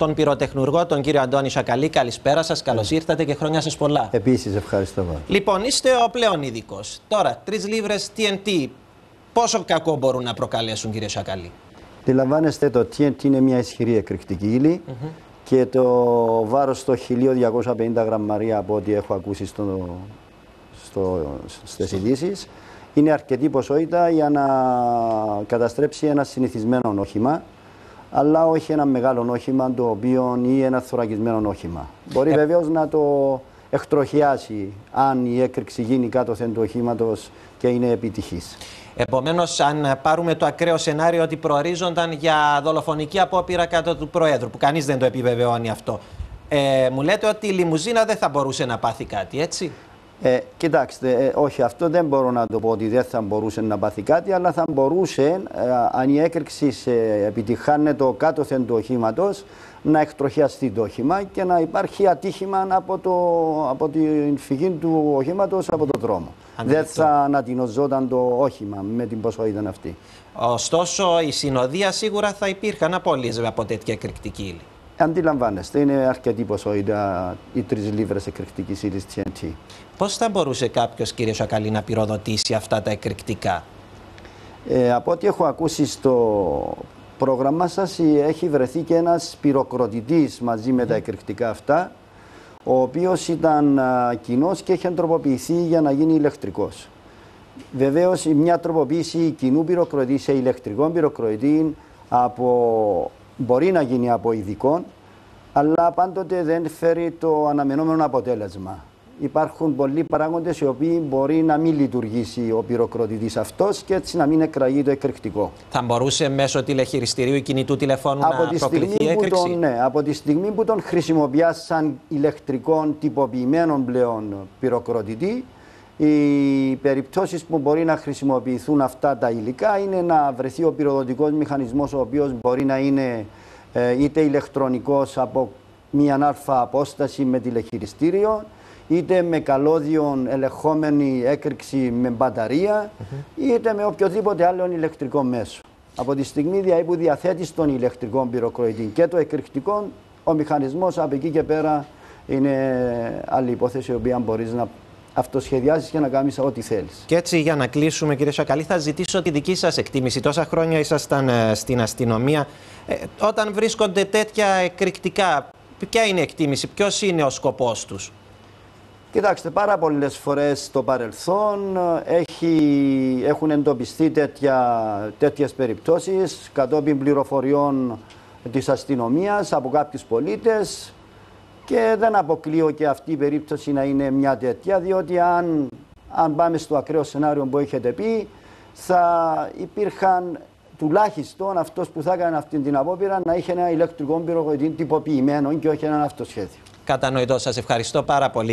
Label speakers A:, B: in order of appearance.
A: τον πυροτεχνουργό, τον κύριο Αντώνη Σακαλή. Καλησπέρα σας, καλώς ήρθατε και χρόνια σας πολλά.
B: Επίσης, ευχαριστώ πολύ.
A: Λοιπόν, είστε ο πλέον ειδικός. Τώρα, 3 λίβρες TNT, πόσο κακό μπορούν να προκαλέσουν, κύριε Σακαλή?
B: Αντιλαμβάνεστε, το TNT είναι μια ισχυρή εκρηκτική ύλη και το βάρος στο 1250 γραμμαρία, από ό,τι έχω ακούσει στις ειδήσεις, είναι αρκετή ποσότητα για να καταστρέψει ένα συνηθισμένο όχημα, αλλά όχι ένα μεγάλο όχημα το οποίο ή ένα θωρακισμένο όχημα. Μπορεί βεβαίως να το εκτροχιάσει αν η έκρηξη γίνει κάτωθεν του οχήματος και είναι επιτυχής.
A: Επομένως, αν πάρουμε το ακραίο σενάριο ότι προορίζονταν για δολοφονική απόπειρα κάτω του Προέδρου, που κανείς δεν το επιβεβαιώνει αυτό, μου λέτε ότι η λιμουζίνα δεν θα μπορούσε να πάθει κάτι, έτσι?
B: Κοιτάξτε, όχι, αυτό δεν μπορώ να το πω ότι δεν θα μπορούσε να πάθει κάτι, αλλά θα μπορούσε, αν η έκρηξη επιτυχάνεται κάτωθεν του οχήματος, να εκτροχιαστεί το όχημα και να υπάρχει ατύχημα από την φυγή του οχήματος από τον δρόμο. Δεν θα ανατινωζόταν το όχημα με την ποσότητα αυτή.
A: Ωστόσο, η συνοδεία σίγουρα θα υπήρχαν απώλειες από τέτοια εκρηκτική ύλη.
B: Αντιλαμβάνεστε, είναι αρκετή ποσότητα οι 3 λίβρες εκρηκτικής ύλης TNT.
A: Πώς θα μπορούσε κάποιος, κύριε Σακαλή, να πυροδοτήσει αυτά τα εκρηκτικά?
B: Από ό,τι έχω ακούσει στο πρόγραμμα σας, έχει βρεθεί και ένας πυροκροτητής μαζί με τα εκρηκτικά αυτά, ο οποίος ήταν κοινός και είχε τροποποιηθεί για να γίνει ηλεκτρικός. Βεβαίως, μια τροποποίηση κοινού πυροκροτητή σε ηλεκτρικό πυροκροτητή μπορεί να γίνει από ειδικών, αλλά πάντοτε δεν φέρει το αναμενόμενο αποτέλεσμα. Υπάρχουν πολλοί παράγοντες οι οποίοι μπορεί να μην λειτουργήσει ο πυροκροτητής αυτός και έτσι να μην εκραγεί το εκρηκτικό.
A: Θα μπορούσε μέσω τηλεχειριστηρίου ή κινητού τηλεφώνου να προκληθεί η έκρηξη?
B: Ναι, από τη στιγμή που τον χρησιμοποιάς σαν ηλεκτρικό τυποποιημένο πλέον πυροκροτητή, οι περιπτώσεις που μπορεί να χρησιμοποιηθούν αυτά τα υλικά είναι να βρεθεί ο πυροδοτικός μηχανισμός, ο οποίος μπορεί να είναι είτε ηλεκτρονικός από μία αλφα απόσταση με τηλεχειριστήριο, είτε με καλώδιον ελεγχόμενη έκρηξη με μπαταρία, είτε με οποιοδήποτε άλλο ηλεκτρικό μέσο. Από τη στιγμή που διαθέτεις τον ηλεκτρικό πυροκροτητή και το εκρηκτικό, ο μηχανισμός από εκεί και πέρα είναι άλλη υπόθεση, η οποία μπορείς να αυτοσχεδιάσεις και να κάνεις ό,τι θέλεις.
A: Και έτσι, για να κλείσουμε, κύριε Σακαλή, θα ζητήσω τη δική σας εκτίμηση. Τόσα χρόνια ήσασταν στην αστυνομία. Όταν βρίσκονται τέτοια εκρηκτικά, ποια είναι η εκτίμηση, ποιος είναι ο σκοπός τους?
B: Κοιτάξτε, πάρα πολλές φορές στο παρελθόν έχουν εντοπιστεί τέτοιες περιπτώσεις κατόπιν πληροφοριών της αστυνομίας από κάποιους πολίτες και δεν αποκλείω και αυτή η περίπτωση να είναι μια τέτοια, διότι αν πάμε στο ακραίο σενάριο που έχετε πει, θα υπήρχαν τουλάχιστον αυτός που θα έκανε αυτή την απόπειρα να είχε ένα ηλεκτρικό πυροκροτητή τυποποιημένο και όχι έναν αυτοσχέδιο.
A: Κατανοητό, σας ευχαριστώ πάρα πολύ.